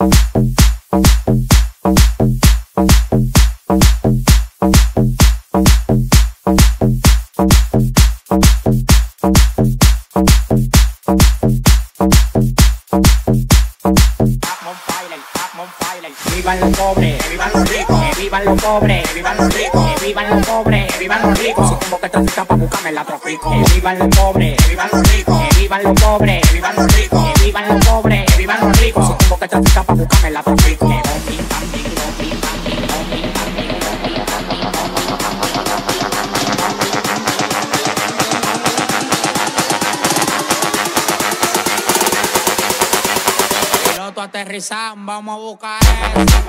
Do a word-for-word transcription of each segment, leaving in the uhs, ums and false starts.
vivan los pobres, que vivan los ricos, que vivan los pobres, que vivan los ricos, que vivan los pobres, que vivan los ricos. Si tengo que traficar pa' buscarme la trafico. Que vivan los pobres, que vivan los ricos, que vivan los pobres, que vivan los ricos, que vivan los pobres, que vivan los ricos. Si tengo que traficar pa' buscarme la trafico. Aterrizamos, vamos a buscar eso.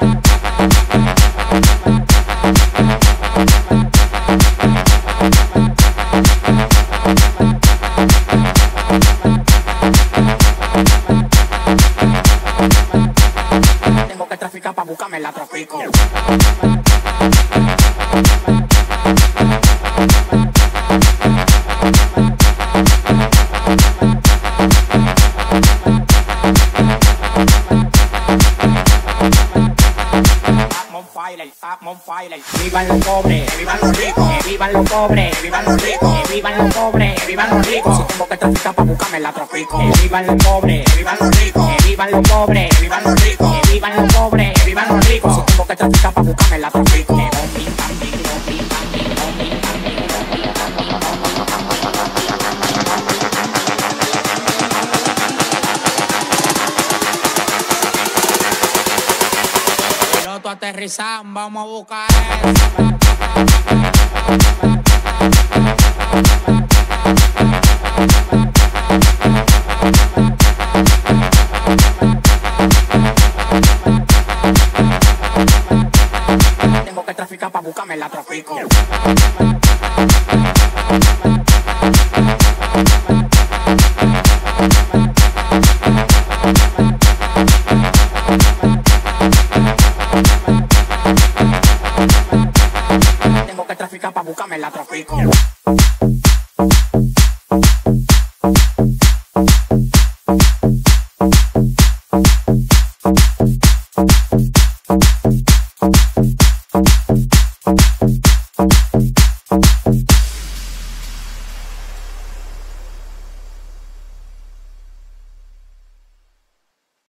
Tengo que traficar para buscarme la trafico. Vivan los pobres, que vivan los ricos, que vivan los pobres, que vivan los ricos, que vivan los pobres, que vivan los ricos. Si tengo que traficar para buscarme la trafico. Que vivan los pobres, que vivan los ricos, que vivan los pobres, que vivan los ricos, que vivan los pobres, que vivan los ricos. Si tengo que traficar para buscarme la trafico. Aterrizamos, vamos a buscar eso. Tengo que traficar para buscarme la trafico. Tengo que traficar para buscarme la trafico.